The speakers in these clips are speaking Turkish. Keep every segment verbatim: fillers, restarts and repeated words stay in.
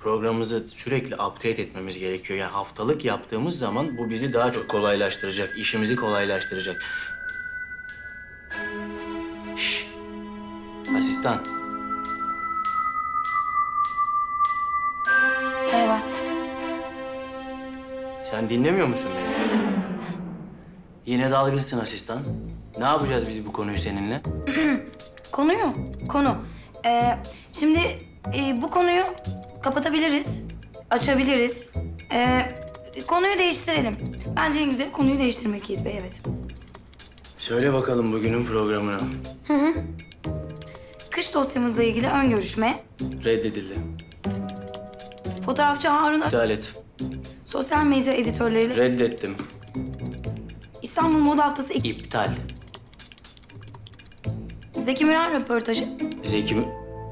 programımızı sürekli update etmemiz gerekiyor. Yani haftalık yaptığımız zaman bu bizi daha çok kolaylaştıracak, işimizi kolaylaştıracak. Şş. Asistan. Merhaba. Sen dinlemiyor musun beni? Yine dalgısın asistan. Ne yapacağız biz bu konuyu seninle? Konuyu, konu. Ee, şimdi e, bu konuyu kapatabiliriz, açabiliriz. Ee, konuyu değiştirelim. Bence en güzeli konuyu değiştirmek Yiğit Bey, evet. Söyle bakalım bugünün programını. Hı hı. Kış dosyamızla ilgili ön görüşme. Reddedildi. Fotoğrafçı Harun Ö... İptal et. Sosyal medya editörleriyle... Reddettim. İstanbul Moda Haftası... iki- İptal. Zeki Müren röportajı. Zeki mi?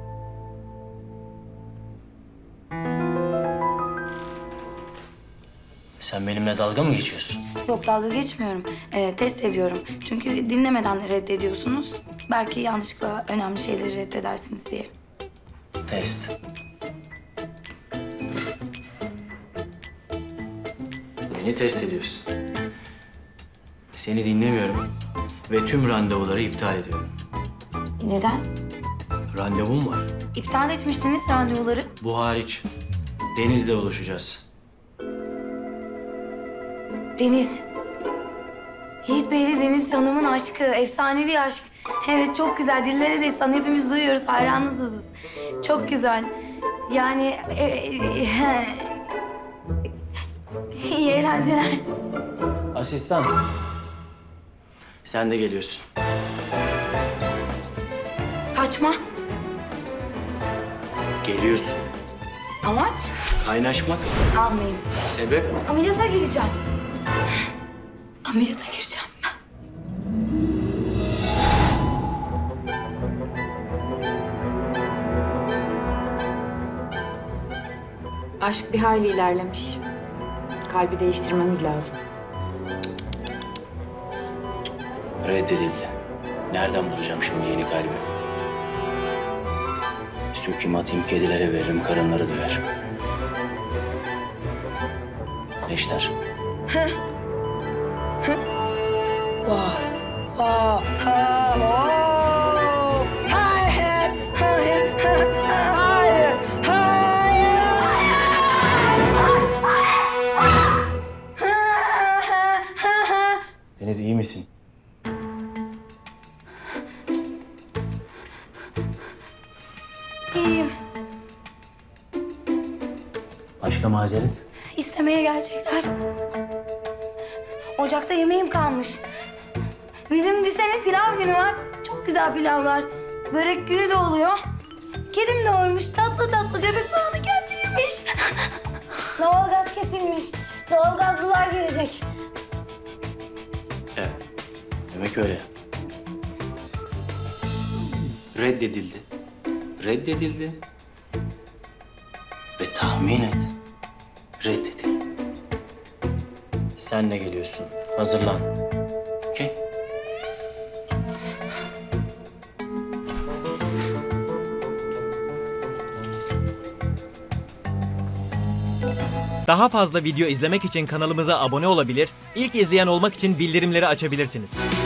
Sen benimle dalga mı geçiyorsun? Yok, dalga geçmiyorum. Ee, test ediyorum. Çünkü dinlemeden reddediyorsunuz. Belki yanlışlıkla önemli şeyleri reddedersiniz diye. Test. Beni test ediyorsun. Seni dinlemiyorum ve tüm randevuları iptal ediyorum. Neden? Randevum var. İptal etmiştiniz randevuları. Bu hariç. Deniz'le buluşacağız. Deniz. Yiğit Bey'le Deniz Hanım'ın aşkı, efsanevi aşk. Evet, çok güzel. Dillere destan, hepimiz duyuyoruz, hayranınızız. Çok güzel. Yani... E, e, iyi eğlenceler. Asistan. Sen de geliyorsun. Saçma. Geliyorsun. Amaç? Kaynaşmak. Almayayım. Sebep? Ameliyata gireceğim. Ameliyata gireceğim ben. Aşk bir hayli ilerlemiş. Kalbi değiştirmemiz lazım. Reddedildi. Nereden bulacağım şimdi yeni kalbi? Söküm atayım, kedilere veririm, karınları döver. Neşter. Vah, vah, ha, oh. Hayır, hayır, hayır, hayır, hayır. Deniz, iyi misin? İyiyim. Başka mazeret? İstemeye gelecekler. Ocakta yemeğim kalmış. Bizim lisenin pilav günü var. Çok güzel pilavlar. Börek günü de oluyor. Kedim doğurmuş. Tatlı tatlı göbek bağını kendi yemiş. Doğalgaz kesilmiş. Doğalgazlılar gelecek. Evet. Demek öyle. Reddedildi. Reddedildi. Ve tahmin et. Reddedildi. Sen de geliyorsun. Hazırlan. Okey? Daha fazla video izlemek için kanalımıza abone olabilir, ilk izleyen olmak için bildirimleri açabilirsiniz.